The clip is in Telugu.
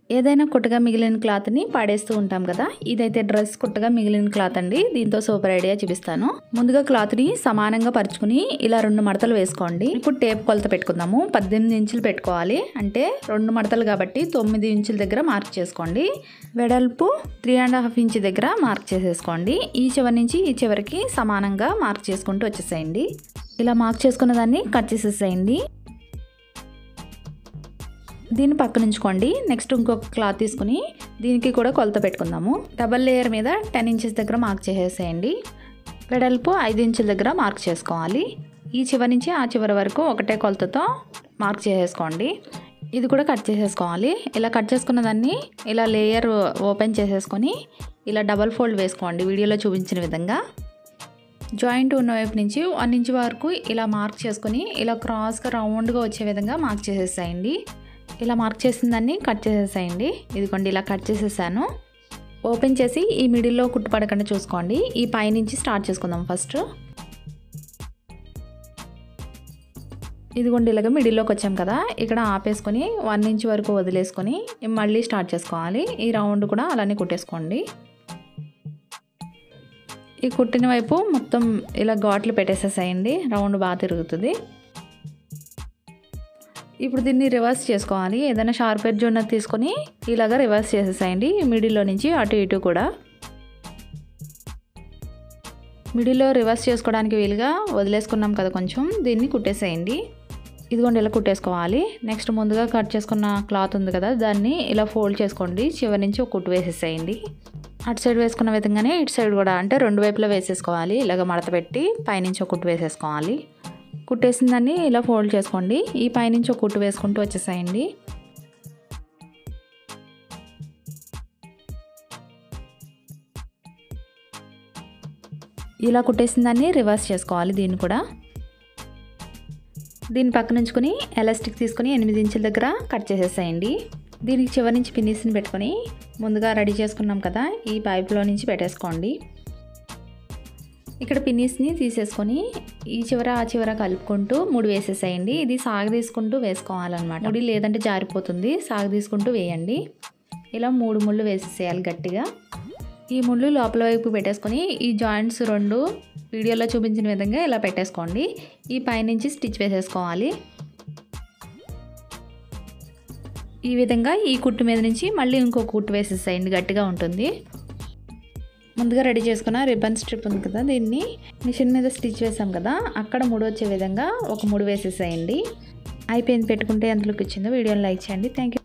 ఏదైనా కుట్టగా మిగిలిన క్లాత్ని పాడేస్తూ ఉంటాం కదా, ఇదైతే డ్రెస్ కుట్టగా మిగిలిన క్లాత్ అండి. దీంతో సూపర్ ఐడియా చూపిస్తాను. ముందుగా క్లాత్ని సమానంగా పరుచుకుని ఇలా 2 మడతలు వేసుకోండి. ఇప్పుడు టేప్ కొలత పెట్టుకుందాము. 18 ఇంచులు పెట్టుకోవాలి. అంటే 2 మడతలు కాబట్టి 9 ఇంచుల దగ్గర మార్క్ చేసుకోండి. వెడల్పు 3.5 ఇంచ్ దగ్గర మార్క్ చేసేసుకోండి. ఈ చివరి నుంచి ఈ చివరికి సమానంగా మార్క్ చేసుకుంటూ వచ్చేసేయండి. ఇలా మార్క్ చేసుకున్న దాన్ని కట్ చేసేసేయండి. దీన్ని పక్కన ఉంచుకోండి. నెక్స్ట్ ఇంకొక క్లాత్ తీసుకుని దీనికి కూడా కొలత పెట్టుకుందాము. డబల్ లేయర్ మీద 10 ఇంచెస్ దగ్గర మార్క్ చేసేసేయండి. వెడల్పు 5 ఇంచుల దగ్గర మార్క్ చేసుకోవాలి. ఈ చివరి నుంచి ఆ చివరి వరకు ఒకటే కొలతతో మార్క్ చేసేసుకోండి. ఇది కూడా కట్ చేసేసుకోవాలి. ఇలా కట్ చేసుకున్న దాన్ని ఇలా లేయర్ ఓపెన్ చేసేసుకొని ఇలా డబల్ ఫోల్డ్ వేసుకోండి వీడియోలో చూపించిన విధంగా. జాయింట్ ఉన్న వైపు నుంచి 1 ఇంచ్ వరకు ఇలా మార్క్ చేసుకొని ఇలా క్రాస్గా రౌండ్గా వచ్చే విధంగా మార్క్ చేసేసేయండి. ఇలా మార్క్ చేసిన దాన్ని కట్ చేసేసేయండి. ఇదిగోండి ఇలా కట్ చేసేసాను. ఓపెన్ చేసి ఈ మిడిల్లో కుట్టు పడకుండా చూసుకోండి. ఈ పై నుంచి స్టార్ట్ చేసుకుందాం ఫస్ట్. ఇదిగోండి ఇలాగ మిడిల్లోకి వచ్చాం కదా, ఇక్కడ ఆపేసుకొని 1 ఇంచ్ వరకు వదిలేసుకొని మళ్ళీ స్టార్ట్ చేసుకోవాలి. ఈ రౌండ్ కూడా అలానే కుట్టేసుకోండి. ఈ కుట్టిన వైపు మొత్తం ఇలా ఘాట్లు పెట్టేసేసేయండి. రౌండ్ బాగా తిరుగుతుంది. ఇప్పుడు దీన్ని రివర్స్ చేసుకోవాలి. ఏదైనా షార్ప్ ఎడ్జ్ ఉన్నది తీసుకొని ఇలాగ రివర్స్ చేసేసేయండి. మిడిల్లో నుంచి అటు ఇటు కూడా. మిడిల్లో రివర్స్ చేసుకోవడానికి వీలుగా వదిలేసుకున్నాం కదా కొంచెం, దీన్ని కుట్టేసేయండి. ఇదిగోండి ఇలా కుట్టేసుకోవాలి. నెక్స్ట్ ముందుగా కట్ చేసుకున్న క్లాత్ ఉంది కదా, దాన్ని ఇలా ఫోల్డ్ చేసుకోండి. చివరి నుంచి ఒక కుట్టు వేసేసేయండి. అటు సైడ్ వేసుకున్న విధంగానే ఇటు సైడ్ కూడా, అంటే 2 వైపులా వేసేసుకోవాలి. ఇలాగ మడత పెట్టి పైనుంచి ఒక కుట్టు వేసేసుకోవాలి. కుట్టేసిన దాన్ని ఇలా ఫోల్డ్ చేసుకోండి. ఈ పైనుంచి ఒక కుట్టు వేసుకుంటూ వచ్చేసేయండి. ఇలా కుట్టేసిన దాన్ని రివర్స్ చేసుకోవాలి. దీన్ని కూడా దీన్ని పక్కన ఉంచుకొని ఎలాస్టిక్ తీసుకొని 8 ఇంచుల దగ్గర కట్ చేసేసేయండి. దీనికి చివరి నుంచి పిన్నిస్ని పెట్టుకొని ముందుగా రెడీ చేసుకున్నాం కదా, ఈ పైప్లో నుంచి పెట్టేసుకోండి. ఇక్కడ పిన్నిస్ని తీసేసుకొని ఈ చివర ఆ చివర కలుపుకుంటూ 3 వేసేసేయండి. ఇది సాగు తీసుకుంటూ వేసుకోవాలన్నమాట. ముడి లేదంటే జారిపోతుంది. సాగు తీసుకుంటూ వేయండి. ఇలా 3 ముళ్ళు వేసేసేయాలి గట్టిగా. ఈ ముళ్ళు లోపల వైపు పెట్టేసుకొని ఈ జాయింట్స్ 2 వీడియోలో చూపించిన విధంగా ఇలా పెట్టేసుకోండి. ఈ పైనుంచి స్టిచ్ వేసేసుకోవాలి. ఈ విధంగా ఈ కుట్టు మీద నుంచి మళ్ళీ ఇంకో కుట్టు వేసేసేయండి. గట్టిగా ఉంటుంది. ముందుగా రెడీ చేసుకున్న రిబ్బన్ స్ట్రిప్ ఉంది కదా, దీన్ని మిషన్ మీద స్టిచ్ వేసాం కదా, అక్కడ 3 వచ్చే విధంగా ఒక 3 వేసేసేయండి. అయిపోయింది. పెట్టుకుంటే ఎంత లుక్ ఇచ్చిందో వీడియోని లైక్ చేయండి. Thank you.